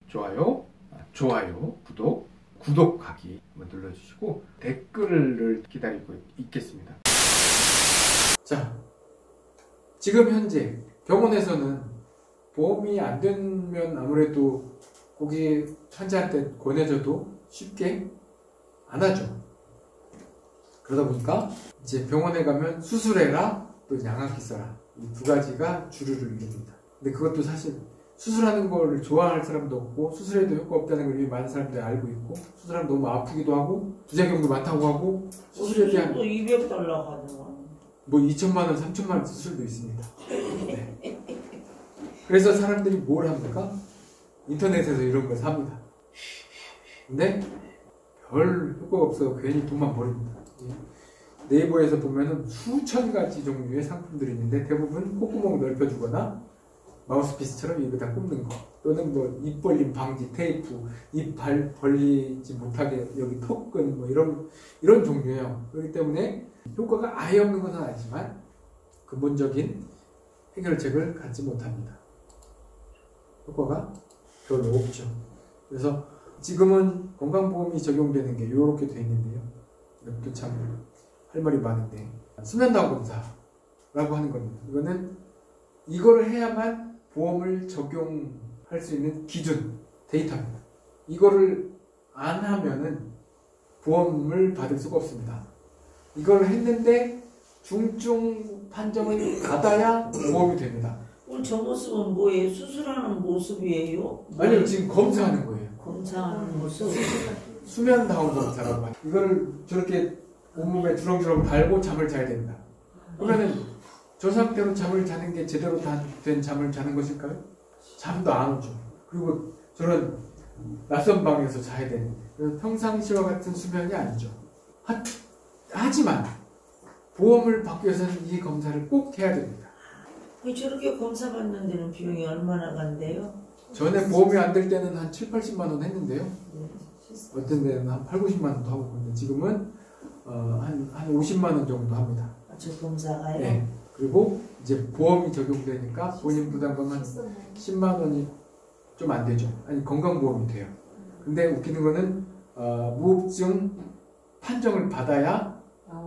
좋아요, 구독하기 한번 눌러주시고 댓글을 기다리고 있겠습니다. 자, 지금 현재 병원에서는 보험이 안 되면 아무래도 고객 환자한테 권해줘도 쉽게 안 하죠. 그러다 보니까 이제 병원에 가면 수술해라, 또 양압기 써라, 이 두 가지가 주류를 이룹니다. 근데 그것도 사실 수술하는 걸 좋아할 사람도 없고, 수술해도 효과 없다는 걸 이미 많은 사람들이 알고 있고, 수술하면 너무 아프기도 하고 부작용도 많다고 하고, 수술에 대한 수술도 200달러 하는 거, 뭐 2천만 원, 3천만 원 수술도 있습니다. 네. 그래서 사람들이 뭘 합니까? 인터넷에서 이런 걸 삽니다. 근데 별 효과가 없어서 괜히 돈만 버립니다. 네이버에서 보면은 수천 가지 종류의 상품들이 있는데, 대부분 콧구멍 넓혀주거나 마우스피스처럼 입에다 꼽는 거, 또는 뭐 입 벌림 방지 테이프, 입 벌리지 못하게 여기 턱끈, 뭐 이런 종류예요. 그렇기 때문에 효과가 아예 없는 것은 아니지만 근본적인 해결책을 갖지 못합니다. 효과가 별로 없죠. 그래서 지금은 건강보험이 적용되는 게 이렇게 돼 있는데요. 이것도 참 할 말이 많은데, 수면다운 검사라고 하는 겁니다. 이거를 해야만 보험을 적용할 수 있는 기준 데이터입니다. 이거를 안 하면은 보험을 받을 수가 없습니다. 이걸 했는데 중증 판정을 받아야 보험이 됩니다. 오늘 저 모습은 뭐예요? 수술하는 모습이에요? 아니요, 지금 검사하는 거예요. 검사하는 모습? 수면다운 검사라고 하죠. 이거를 저렇게 온몸에 주렁주렁 달고 잠을 자야 됩니다. 그러면은 저 상태로 잠을 자는 게 제대로 된 잠을 자는 것일까요? 잠도 안 오죠. 그리고 저런 낯선 방에서 자야 되는, 평상시와 같은 수면이 아니죠. 하지만 보험을 받기 위해서는 이 검사를 꼭 해야 됩니다. 저렇게 검사 받는 데는 비용이 얼마나 간대요? 전에 보험이 안 될 때는 한 7, 80만 원 했는데요. 어떤 데는 한 8, 90만 원도 하고, 근데 지금은 한 50만 원 정도 합니다. 저 검사가요? 네. 그리고 이제 보험이 적용되니까 본인 부담금 한 10만 원이 좀 안 되죠. 아니, 건강보험이 돼요. 근데 웃기는 거는 무호흡증 판정을 받아야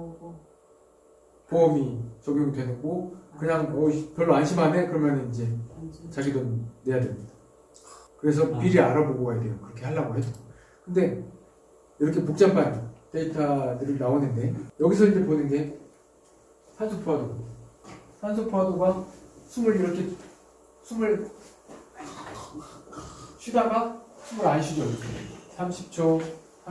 보험이 적용되는 거고, 그냥 별로 안 심하네 그러면 이제 자기 돈 내야 됩니다. 그래서 미리 알아보고 가야 돼요. 그렇게 하려고 해도. 근데 이렇게 복잡한 데이터들이 나오는데, 여기서 이제 보는 게 산소포화도가 숨을 쉬다가 숨을 안 쉬죠. 30초,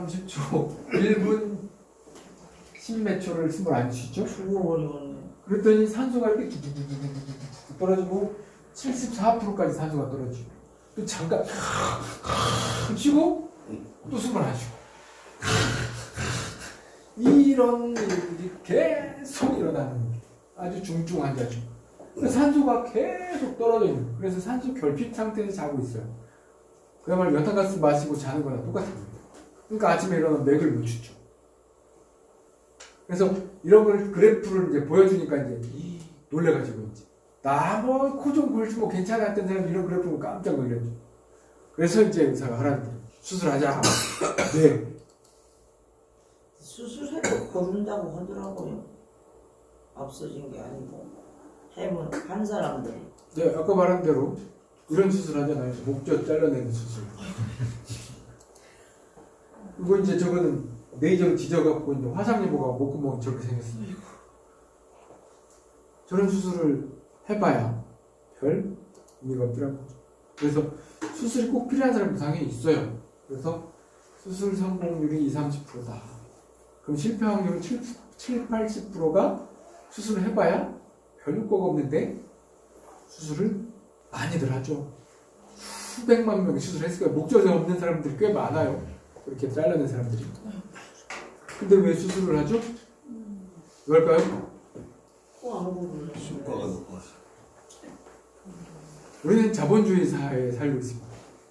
1분 10몇 초를 숨을 안 쉬죠. 그랬더니 산소가 이렇게 뚝뚝뚝뚝뚝 떨어지고 74%까지 산소가 떨어지고, 또 잠깐 쉬고 또 숨을 안 쉬고, 이런 일이 계속 일어나는 거예요. 아주 중증 환자죠. 산소가 계속 떨어져 있는 거예요. 그래서 산소 결핍 상태에서 자고 있어요. 그야말로 연탄가스 마시고 자는 거랑 똑같은 거예요. 그러니까 아침에 일어나면 맥을 못 추죠. 그래서 이런 걸 그래프를 이제 보여주니까 이제 놀래가지고, 이제 코 좀 골지 뭐 괜찮아 했던 사람이 이런 그래프 보고 깜짝 놀랐죠. 그래서 이제 의사가 하라는 거예요. 수술하자. 네. 수술해도 고른다고 하더라고요. 없어진 게 아니고. 해본 한 사람들이. 네, 아까 말한 대로 이런 수술 하잖아요. 목젖 잘라내는 수술. 그리고 이제 저거는 레이저로 뒤져갖고 이제 화상 입어가 목구멍이 저렇게 생겼어요. 저런 수술을 해봐야 별 의미가 없더라고요. 그래서 수술이 꼭 필요한 사람도 당연히 있어요. 그래서 수술 성공률이 20, 30%다. 그럼 실패 확률은 7, 80%가 수술을 해봐야 별 효과가 없는데 수술을 많이들 하죠. 수백만 명이 수술을 했을 거예요. 목젖이 없는 사람들이 꽤 많아요. 그렇게 잘라낸 사람들이. 근데 왜 수술을 하죠? 왜일까요? 효과가 높아서. 우리는 자본주의 사회에 살고 있습니다.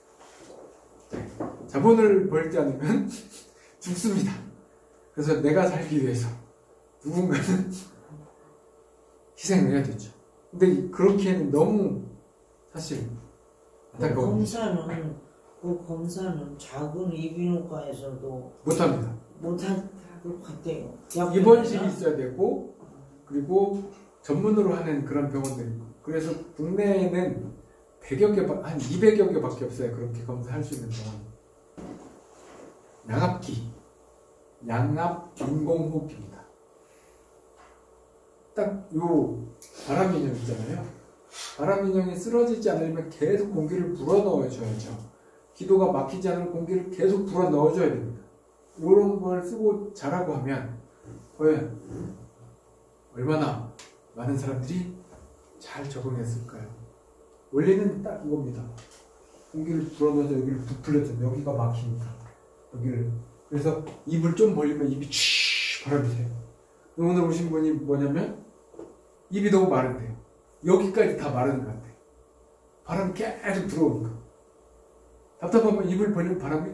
자본을 벌지 않으면 죽습니다. 그래서 내가 살기 위해서 누군가는 희생을 해야 되죠. 근데 그렇기에는 너무 사실 안타까운 검사는 그 검사는 작은 이비인후과에서도 못합니다. 못할 것 같아요. 입원실이 있어야 되고, 그리고 전문으로 하는 그런 병원들이 있고, 그래서 국내에는 100여 개, 한 200여 개밖에 없어요. 그렇게 검사할 수 있는 병원. 양압기, 양압 인공호흡기입니다. 딱 요 바람 인형 있잖아요. 바람 인형이 쓰러지지 않으려면 계속 공기를 불어넣어줘야죠. 기도가 막히지 않으면 공기를 계속 불어넣어줘야 됩니다. 이런 걸 쓰고 자라고 하면 과연 얼마나 많은 사람들이 잘 적응했을까요? 원리는 딱 이겁니다. 공기를 불어넣어서 여기를 부풀려서 여기가 막히니까 여기를, 그래서 입을 좀 벌리면 입이 취 바람이 새요. 오늘 오신 분이 뭐냐면 입이 너무 마른데요. 여기까지 다 마르는 것 같아요. 바람이 계속 들어오니까. 답답하면 입을 벌리면 바람이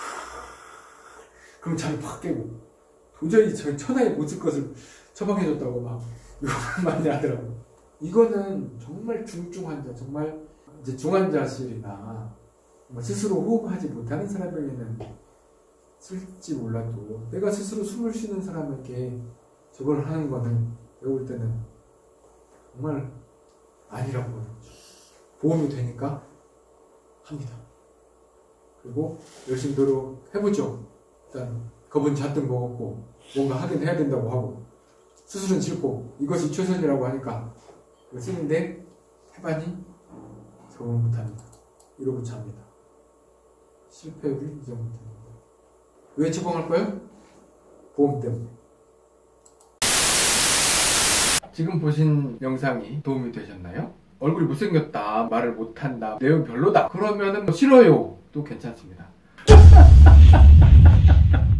그럼 잠이 팍 깨고, 도저히 저 천하에 못 쓸 것을 처방해줬다고 막 욕을 많이 하더라고요. 이거는 정말 중증 환자, 정말 이제 중환자실이나 스스로 호흡하지 못하는 사람에게는 쓸지 몰라도, 내가 스스로 숨을 쉬는 사람에게 저걸 하는 거는 내가 볼 때는 정말 아니라고 보는 거죠. 보험이 되니까 합니다. 그리고 열심히 노력해보죠. 일단 겁은 잔뜩 먹었고 뭔가 하긴 해야 된다고 하고 수술은 싫고 이것이 최선이라고 하니까 그거 쓰는데 해봤니? 적응 못합니다. 이러고 잡니다. 실패율이 이 정도 됩니다. 왜 처방할까요? 보험 때문에. 지금 보신 영상이 도움이 되셨나요? 얼굴이 못생겼다, 말을 못한다, 내용 별로다, 그러면은 싫어요 도 괜찮습니다.